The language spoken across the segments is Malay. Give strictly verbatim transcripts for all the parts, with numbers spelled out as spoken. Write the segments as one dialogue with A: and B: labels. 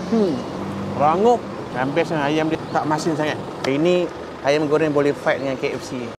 A: Hmm, rangup. Dan best kan, ayam dia tak masin sangat. Ini ayam goreng boleh fight dengan K F C.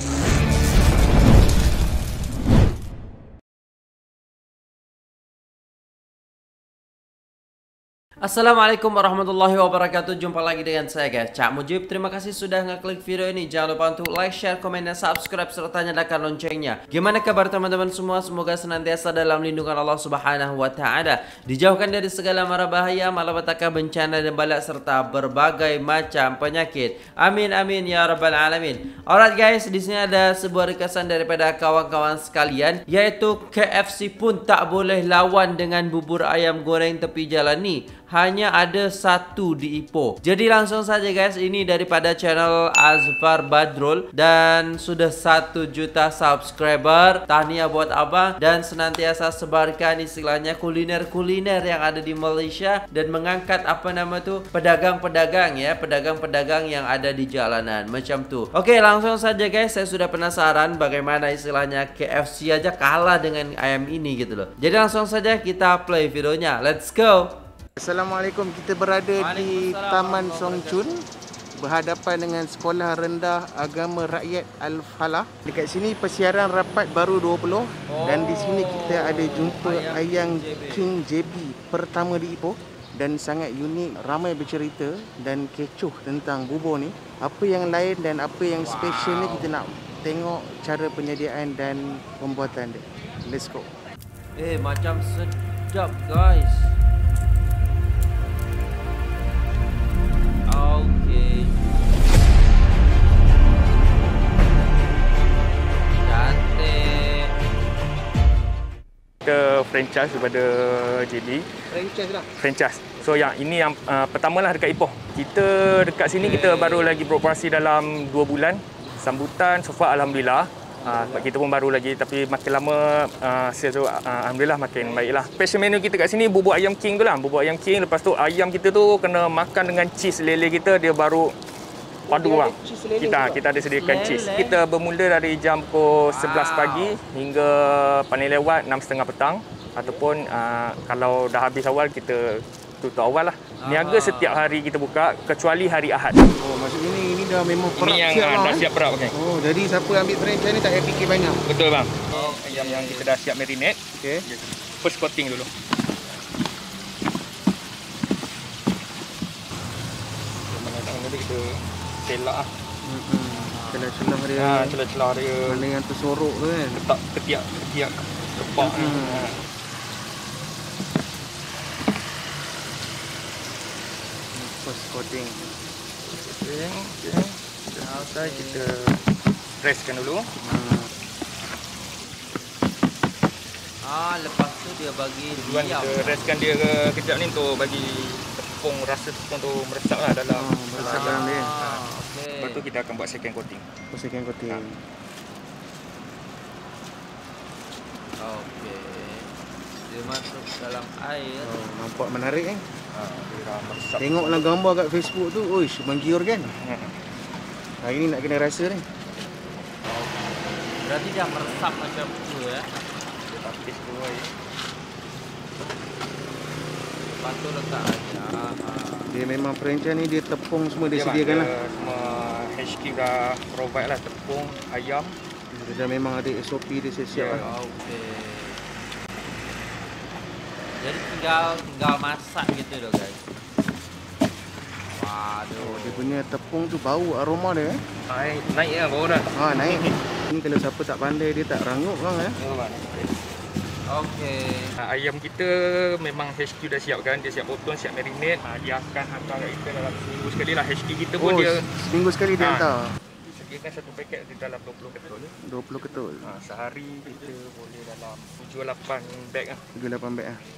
B: Assalamualaikum warahmatullahi wabarakatuh. Jumpa lagi dengan saya guys, Cak Mujib. Terima kasih sudah ngeklik video ini. Jangan lupa untuk like, share, komen, dan subscribe serta nyalakan loncengnya. Gimana kabar teman-teman semua? Semoga senantiasa dalam lindungan Allah Subhanahu wa taala, dijauhkan dari segala mara bahaya, malapetaka, bencana dan bala serta berbagai macam penyakit. Amin amin ya rabbal alamin. Alright guys, di sini ada sebuah requestan daripada kawan-kawan sekalian, yaitu K F C pun tak boleh lawan dengan bubur ayam goreng tepi jalan ni. Hanya ada satu di Ipoh. Jadi langsung saja guys, ini daripada channel Azfar Badrul dan sudah satu juta subscriber. Tahniah buat abang dan senantiasa sebarkan istilahnya kuliner-kuliner yang ada di Malaysia dan mengangkat apa nama tu pedagang-pedagang ya, pedagang-pedagang yang ada di jalanan macam tu. Oke, langsung saja guys, saya sudah penasaran bagaimana istilahnya K F C aja kalah dengan ayam ini gitu loh. Jadi langsung saja kita play videonya. Let's go.
A: Assalamualaikum, kita berada di Taman Song Chun, berhadapan dengan Sekolah Rendah Agama Rakyat Al-Falah. Dekat sini persiaran rapat baru dua puluh oh. Dan di sini kita ada jumpa ayam King J B pertama di Ipoh. Dan sangat unik, ramai bercerita dan kecoh tentang bubur ni. Apa yang lain dan apa yang special ni kita nak tengok cara penyediaan dan pembuatan dia. Let's go.
B: Eh, macam sedap guys. Okey. Cantik.
C: Kita franchise daripada J B.
A: Franchise lah.
C: Franchise. So yang ini yang uh, pertamalah dekat Ipoh. Kita dekat sini okay. Kita baru lagi beroperasi dalam dua bulan. Sambutan so far alhamdulillah. Uh, sebab kita pun baru lagi, tapi makin lama uh, sales tu uh, alhamdulillah makin baiklah. Special menu kita kat sini bubur ayam king tu lah. Bubur ayam king, lepas tu ayam kita tu kena makan dengan cheese lele kita, dia baru padu bang. Kita juga. Kita ada sediakan lele. Cheese. Kita bermula dari jam pukul sebelas pagi hingga paling lewat enam tiga puluh petang, ataupun uh, kalau dah habis awal kita tutup awal lah. Niaga setiap hari kita buka kecuali hari Ahad.
A: Oh, maksudnya ini ini dah memang perap
C: ini yang
A: siap
C: dah
A: lah,
C: siap perap pakai.
A: Oh, jadi siapa ambil franchise ni tak payah fikir banyak.
C: Betul bang. Oh, ayam yang kita dah siap marinate.
A: Okey.
C: First coating dulu. Mana tak ada kita celak ah.
A: Hmm. Celah-celah dia.
C: Ha, celah-celah dia.
A: Mana yang tersorok tu kan.
C: Letak ketiak-ketiak lepak ni.
A: Hmm.
C: Ha.
A: First coating.
C: Coating. Okey. Outside kita presskan dulu.
A: Hmm.
B: Ah, lepas tu dia bagi
C: Tujuan kita restkan dia ke kejap ni untuk bagi tepung, rasa tepung tu meresap lah dalam
A: oh, meresap dalam dia.
B: Ah, okey.
C: Lepas tu kita akan buat second coating.
A: Oh, second coating. Ha.
B: Okey. Dia masuk dalam air.
A: Oh, nampak menarik kan?
C: Ha, dia dah meresap.
A: Tengoklah gambar kat Facebook tu, oish, menggiurkan. Hari ni nak kena rasa ni.
B: Berarti dia meresap macam tu ya.
C: Dia tapis dulu air.
B: Lepas tu letak aja.
A: Dia memang franchise ni dia tepung semua dia
C: Ya,
A: sediakan lah.
C: Semua H Q dah provide lah tepung, ayam.
A: Dia dah memang ada S O P dia siap-siap
C: Ya.
A: lah.
B: Okey. Jadi tinggal tinggal masak gitu loh guys. Waduh.
A: Oh, dia punya tepung tu bau aroma dia eh.
C: Naik, naik lah bau dah.
A: Ha, naik. Ni kalau siapa tak pandai dia tak rangup bang eh.
C: Ya, bang.
B: Okey.
C: Ayam kita memang H Q dah siapkan, dia siap potong, siap marinate. Ha, dia akan hantar kat kita dalam seminggu sekali lah. H Q kita pun
A: Oh,
C: dia
A: seminggu sekali dia
C: ha,
A: hantar.
C: sediakan satu paket di dalam dua puluh ketul.
A: dua puluh ketul.
C: Ha, sehari kita boleh dalam tujuh lapan beg lah.
A: tujuh lapan beg ah.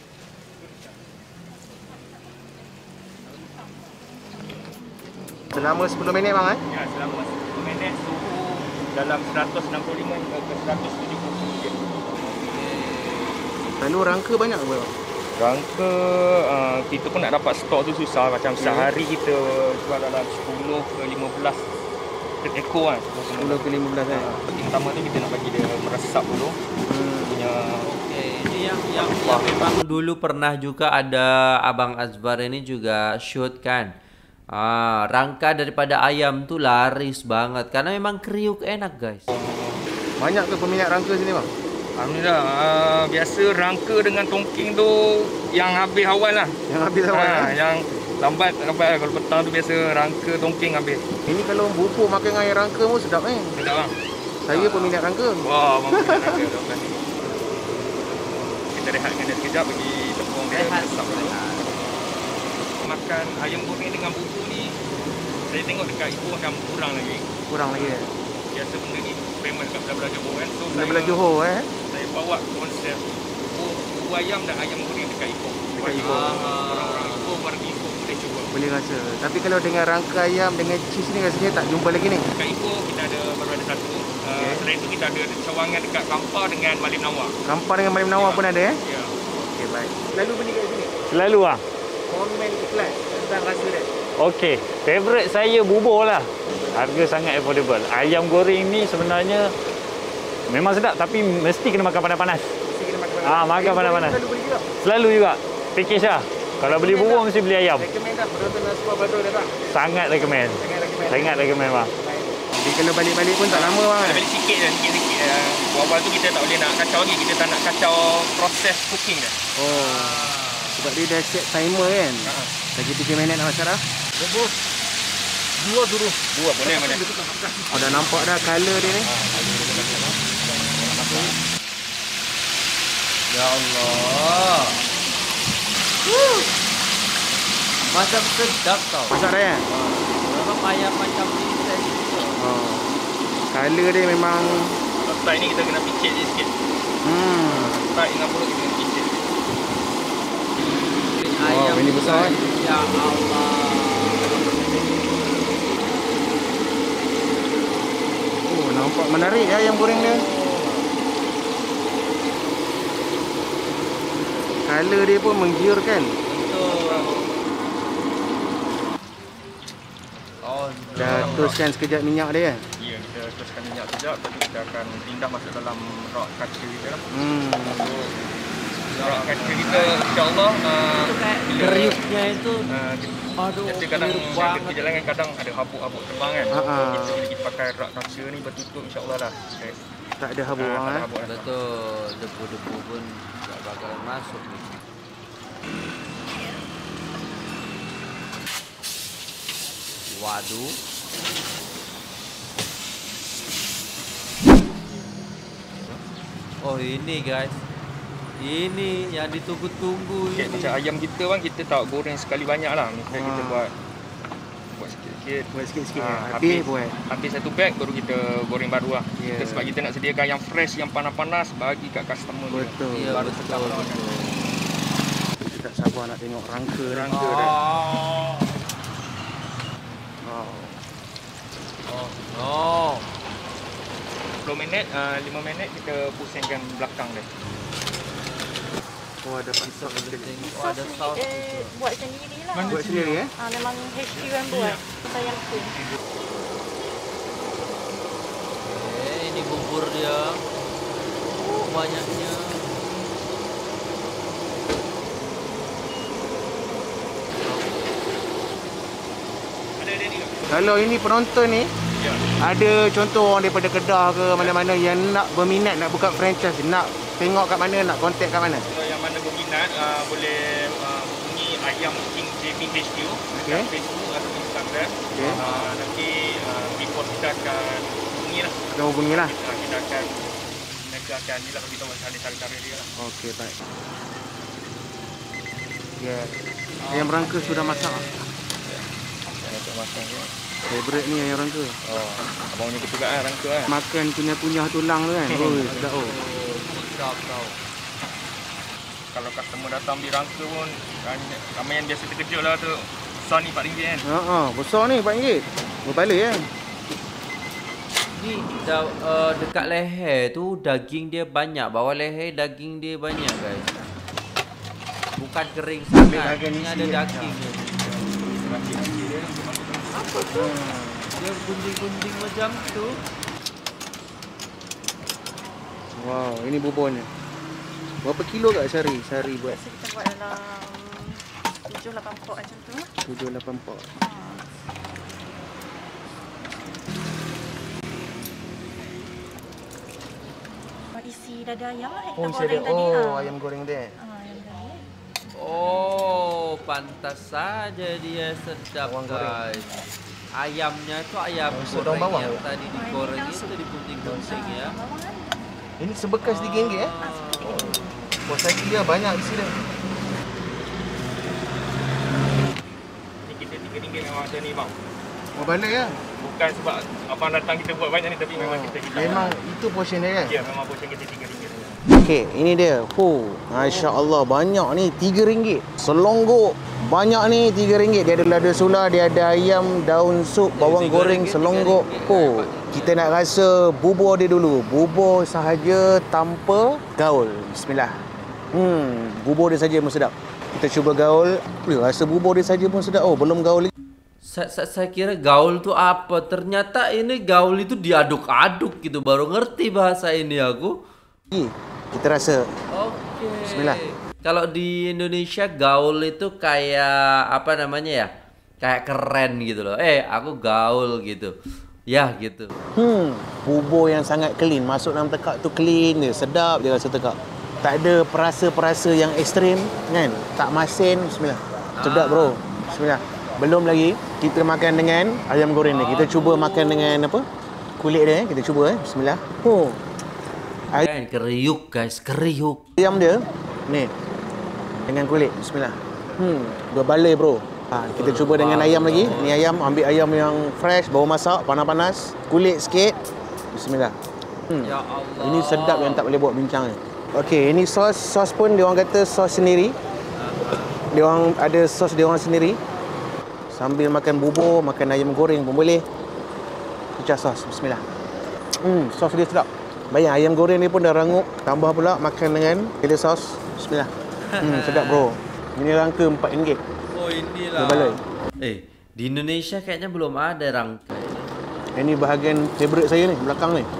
A: Selama sepuluh minit bang eh.
C: Ya, selama sepuluh minit suhu dalam seratus enam puluh lima hingga ke seratus tujuh puluh derajat.
A: Lalu rangka banyak ke bang?
C: Rangka uh, kita pun nak dapat stok tu susah. Macam yeah. Sehari kita jual dalam sepuluh ke lima belas ekor kan.
A: sepuluh ke lima belas kan.
C: Uh, pertama tu kita nak bagi dia meresap dulu.
A: Hmm.
C: Punya
B: Okey, ini yang Yang, yang memang dulu pernah juga ada Abang Azbar ini juga shoot kan. Ah, rangka daripada ayam tuh laris banget karena memang kriuk enak guys.
A: Banyak ke peminat rangka sini bang?
C: Alhamdulillah. Uh, biasa rangka dengan tongking tu yang habis awal lah.
A: Yang habis awal
C: Ha,
A: eh?
C: yang lambat lambat kalau petang tu biasa rangka tongking habis.
A: Ini kalau bubur makan dengan air rangka pun sedap eh.
C: Sedap bang.
A: Saya peminat rangka.
C: Wah, bang peminat rangka dah ni. Kita rehat dengan dia sekejap bagi tepung dia
B: Rehat,
C: masak dulu.
B: rehat.
C: Makan ayam goreng dengan bubur ni saya tengok dekat ibu macam kurang lagi.
A: Kurang lagi eh.
C: Biasa benda ni famous kat belah-belah Johor kan. So
A: Belah-belah
C: saya,
A: Johor eh.
C: saya bawa konsep bubur, bubur ayam dan ayam goreng dekat Ipoh.
A: Dekat Ipoh.
C: Orang-orang Ipoh pergi Ipoh boleh cuba.
A: Boleh rasa. Tapi kalau dengan rangka ayam dengan cheese ni rasanya tak jumpa lagi ni.
C: Dekat Ipoh kita ada baru ada satu. Uh,
A: Okay.
C: Selain itu kita ada cawangan dekat Kampar dengan Malim Nawar.
A: Kampar dengan Malim Nawar
C: Ya.
A: pun ada eh.
C: Ya.
A: Okey baik. Lalu beli kat sini.
D: Selalu ah.
A: Komen iklan tentang rasa dia.
D: Okey, favorite saya bubur lah. Harga sangat affordable. Ayam goreng ni sebenarnya memang sedap tapi mesti kena makan panas-panas.
A: Mesti kena makan
D: Ah, makan
A: Ayam
D: panas-panas.
A: goreng Selalu beli juga.
D: Selalu juga. Package lah. Kalau beli bubur mesti beli ayam.
A: Recommend tak penonton Aspa Badrul dah tak?
D: Sangat recommend.
A: Sangat recommend.
D: Sangat recommend bang.
A: Baik. Jadi kalau balik-balik pun tak lama bang.
C: Kita balik sikit je, sikit-sikit. Uh, Awal tu kita tak boleh nak kacau lagi. Kita tak nak kacau proses cooking dia.
A: Oh. Sebab dia dah set timer kan.
C: Ha.
A: Lagi tiga minit nak Syarah.
C: Bubur. Dua suruh. Dua boleh mana?
A: Oh dah nampak dah color dia ni.
B: Ya Allah. Woo. Macam sedap tau.
A: Masak dah kan?
B: Memang ayam macam ni saya suka.
A: Oh. Color dia memang
C: Lepas ni kita kena picit je sikit.
A: hmm.
C: Tak dengan perut kita kena picit.
B: Ayam
A: ini besar,
B: guys. Ya Allah.
A: Oh nampak menarik ya ayam goreng dia. Color dia pun menggiurkan.
B: Betul. Oh no.
A: Dah teruskan sekejap minyak dia kan?
C: Ya, kita teruskan minyak sekejap. Lepas tu kita akan pindah masuk dalam rak kaca kita lah.
A: Hmm.
C: Rak kaca kita insyaAllah uh,
B: Kriuknya itu
C: uh,
B: aduh
C: biasa kadang
B: kriuk
C: kita
B: banget.
C: pergi jalan kan kadang ada habuk-habuk terbang kan.
A: Ha, ha.
C: Kita bila kita pakai rak kaca ni bertutup insyaAllah lah. Okay.
A: Tak ada habuk
C: Ah,
A: bang
C: tak ada
A: eh.
C: habuk dah.
B: Betul, debu-debu pun tak bakal masuk ni. Waduh. Oh ini guys. Ini yang ditunggu-tunggu
C: Okay,
B: ini.
C: macam ayam kita bang, kita tak goreng sekali banyak lah. Misalnya kita
A: Ah.
C: buat buat sikit-sikit.
A: Buat sikit-sikit
C: Ah,
A: kan. Habis
C: habis.
A: buat.
C: Habis satu bag baru kita goreng baru lah.
A: Ya.
C: Kita, sebab kita nak sediakan yang fresh, yang panas-panas bagi kat customer kita.
A: Betul.
B: Ya,
C: Baru
B: betul,
C: sedap lah.
B: betul.
A: Kita tak sabar nak tengok rangka dia.
C: Rangka dia.
B: Oh.
A: Oh.
B: Oh no.
C: sepuluh minit, uh, lima minit kita pusingkan belakang dia.
A: Oh ada pisau
B: Boleh
A: sikit.
B: tengok oh,
E: Sos
B: ada
E: ni
B: saus.
E: eh, buat sendiri lah.
A: Buat sendiri eh?
E: Ah, memang H Q yang buat. Saya pun.
B: Eh, ini bubur dia. Oh, banyaknya.
C: Ada dia ni ke?
A: Kalau ini penonton ni
C: Ya.
A: ada contoh orang daripada Kedah ke mana-mana yang nak berminat nak buka franchise, nak tengok kat mana, nak contact kat mana?
C: Kalau yang mana berminat uh, boleh uh, hubungi Ayam King J B H Q
A: Okey.
C: dekat Facebook atau Instagram.
A: Okey.
C: Uh, nanti uh, before kita akan hubungi lah.
A: Kita hubungi lah.
C: Uh, kita akan mereka akan ni lah beritahu ada cara-cara dia lah.
A: Okey baik. Ya. Yeah. Ayam rangka sudah masak.
C: Untuk makan dia.
A: Favorite ni ayam rangka.
C: Oh, abang punya betul kan rangka kan.
A: Makan kunyah-kunyah tulang tu kan. Oh, sedap oh.
B: Oh, sedap tau.
C: Kalau customer datang beli rangka pun ramai yang biasa terkejut lah tu. Besar ni empat ringgit kan.
A: Ha ah, besar ni empat ringgit. Berbaloi kan.
B: Ni dah, uh, dekat leher tu daging dia banyak. Bawah leher daging dia banyak guys. Bukan kering
A: Ambil
B: sangat.
A: bahagian
B: Ni
A: isi
B: ada
A: dia.
B: daging dia. Apa tu? Dia gunting-gunting macam tu.
A: Wow, ini buburnya. Berapa kilo kat sehari? Sehari buat
E: Biasa kita buat dalam tujuh lapan pot macam tu.
A: tujuh lapan pot.
E: Ha. Isi dada ayam lah yang
A: Oh,
E: kita
A: isi ada.
E: goreng tadi.
A: Oh,
E: ha.
A: ayam goreng dia.
E: Ha, ayam tadi.
B: Oh, pantas saja dia sedap
A: Bawang goreng.
B: guys. Ayamnya itu ayam
A: Masuk
B: goreng
A: daun bawang
B: yang
A: ke?
B: tadi digoreng itu digunting-gunting ya.
E: Bawang kan?
A: Ini sebekas tiga ringgit eh.
B: Oh.
A: Oh, lagi dia banyak isi dia.
C: Ni kita tiga ringgit memang macam ni bang.
A: Oh, balik ya.
C: Bukan sebab abang datang kita buat banyak ni, tapi memang kita kita.
A: Memang itu portion dia kan?
C: Ya, memang portion kita tiga ringgit.
A: Okey, ini dia. Fuh, masya-Allah banyak ni tiga ringgit. Selonggok banyak ni tiga ringgit. Dia ada lada sula, dia ada ayam, daun sup, bawang goreng, selonggok. Oh, kita nak rasa bubur dia dulu. Bubur sahaja tanpa gaul. Bismillah. Hmm, bubur dia saja pun sedap. Kita cuba gaul. Wih, rasa bubur dia saja pun sedap. Oh, belum gaul lagi.
B: Saya, saya, saya kira gaul itu apa? Ternyata ini gaul itu diaduk-aduk gitu. Baru ngerti bahasa ini aku.
A: Kita rasa.
B: Oke.
A: Bismillah.
B: Kalau di Indonesia gaul itu kayak apa namanya ya? Kayak keren gitu loh. Eh, aku gaul gitu. Ya gitu.
A: Hmm, bubur yang sangat clean. Masuk dalam tekak tu clean dia, sedap dia rasa tekak. Tak ada perasa-perasa yang ekstrim kan? Tak masin. Bismillah. Sedap bro. Bismillah. Belum lagi kita makan dengan ayam goreng ni. Kita cuba makan dengan apa? Kulit dia. Kita cuba eh. Bismillah. Oh.
B: Kan kriuk guys, kriuk.
A: Ayam dia ni dengan kulit. Bismillah. Hmm, berbaloi bro. Ha, kita cuba dengan ayam lagi. Ni ayam, ambil ayam yang fresh, baru masak, panas-panas, kulit sikit. Bismillah. Hmm.
B: Ya Allah.
A: Ini sedap yang tak boleh buat bincang ni. Okey, ini sos sos pun dia orang kata sos sendiri. Dia orang ada sos dia orang sendiri. Sambil makan bubur, makan ayam goreng pun boleh. Pecah sos. Bismillah. Hmm, sos dia sedap. Bayang ayam goreng ni pun dah rangup. Tambah pula makan dengan kele sos. Bismillah. Hmm, sedap bro. Ini rangka empat ringgit.
B: Oh inilah.
A: Berbaloi.
B: Eh, di Indonesia kayaknya belum ada rangka.
A: Ini bahagian favourite saya ni, belakang ni.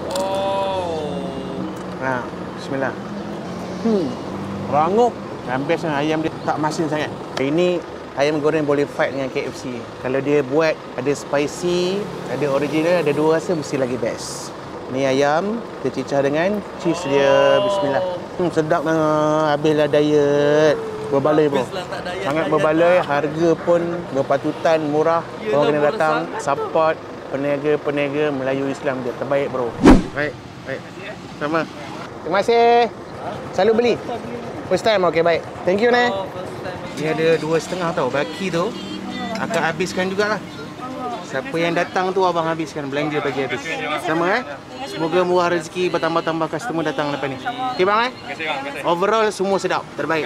B: Oh.
A: Ha, bismillah. Hmm, rangup. Dan best kan ayam dia tak masin sangat. Ini ayam goreng boleh fight dengan K F C. Kalau dia buat ada spicy, ada original, ada dua rasa mesti lagi best. Ni ayam, kita cicah dengan cheese dia. Bismillah. Hmm, sedap banget. Habislah diet. Berbaloi bro.
B: Habislah tak diet,
A: Sangat
B: diet,
A: berbaloi,
B: bang.
A: harga pun berpatutan, murah.
B: Yelah,
A: Korang kena
B: murah
A: datang,
B: sangat.
A: support peniaga-peniaga Melayu Islam dia. Terbaik bro. Baik, baik. Sama. Terima kasih. Selalu beli? First time, okey baik. Thank you Neh.
B: Oh, first time.
A: Dia ada dua setengah tau. Baki tu akan habiskan jugalah. Siapa yang datang tu abang habiskan, belanja bagi habis. Sama eh. Semoga murah rezeki, bertambah-tambah customer datang lepas ni. Okey bang eh. Overall semua sedap, terbaik.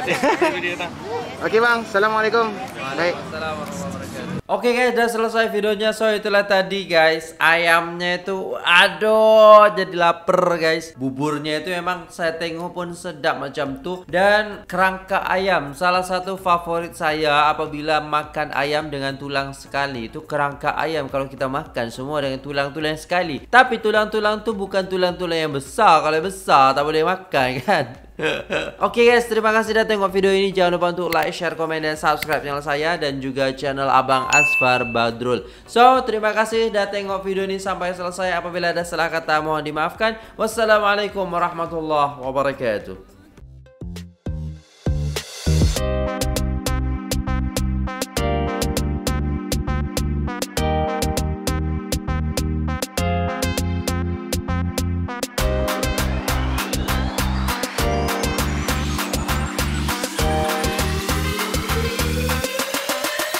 A: Okey bang, Assalamualaikum. Baik.
B: Oke guys, udah selesai videonya. So itulah tadi guys, ayamnya itu aduh jadi lapar guys. Buburnya itu memang saya tengok pun sedap macam tuh. Dan kerangka ayam, salah satu favorit saya apabila makan ayam dengan tulang sekali. Itu kerangka ayam kalau kita makan semua dengan tulang-tulang sekali. Tapi tulang-tulang tuh bukan tulang-tulang yang besar. Kalau besar tak boleh makan kan. Oke okay guys, terima kasih sudah tengok video ini. Jangan lupa untuk like, share, komen, dan subscribe channel saya dan juga channel Abang Asfar Badrul. So, terima kasih sudah tengok video ini sampai selesai. Apabila ada salah kata mohon dimaafkan. Wassalamualaikum warahmatullahi wabarakatuh.